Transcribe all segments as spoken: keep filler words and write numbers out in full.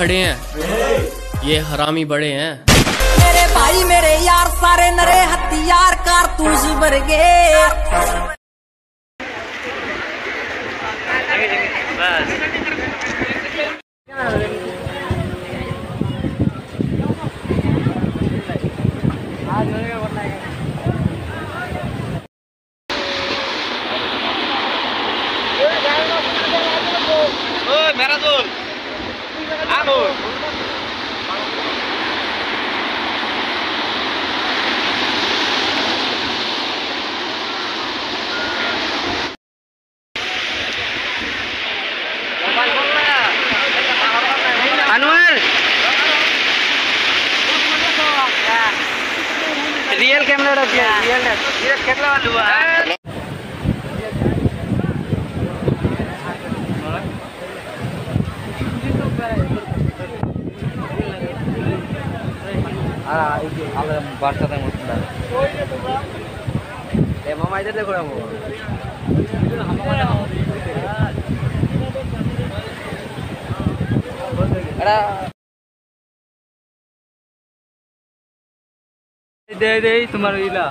खड़े हैं, ये हरामी बड़े हैं। मेरे भाई मेरे यार सारे नरे हथियार कारतूस भर गए। मेरा दोस्त आलो अनवर रियल कैमरा रखिए रियल ये कितना वाला हुआ है అలా భారత వస్తుంటారు ఏమమ్మా అయితే కూడా दे दे तुम्हारा इला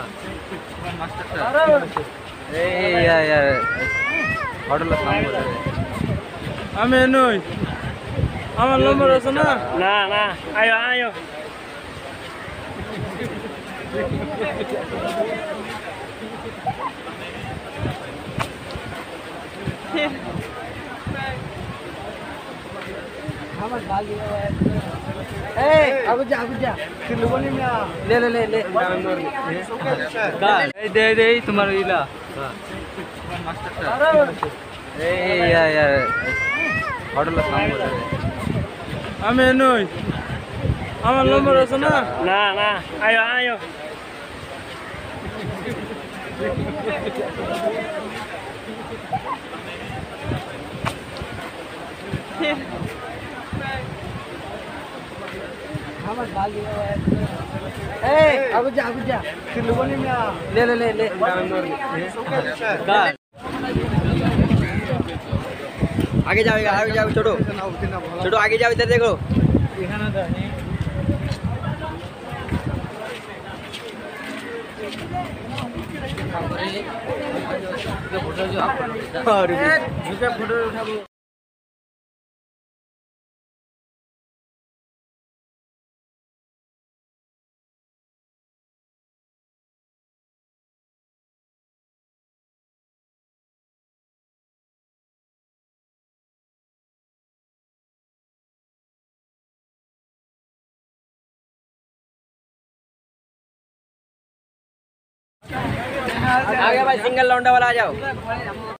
ए यार यार होटल काम कर हमें नहीं আমার নম্বর আছে না না না আয়ো আয়ো আমার বালি এই আবু যা আবু যা কিলোনি না ले ले ले ले এই দে দে তোমার ইলা এই यार यार होटल काम कर আমি নই আমার নম্বর আছে না না না আয়ো আয়ো আমার বালি এই আবু যা আবু যা কিলোনি না ले ले ले ले आगे जाओ आगे जाओ छोटो छोटो आगे जाओ इधर देखो फोटो उठाबो आ गया भाई सिंगल लौंडा वाला आ जाओ।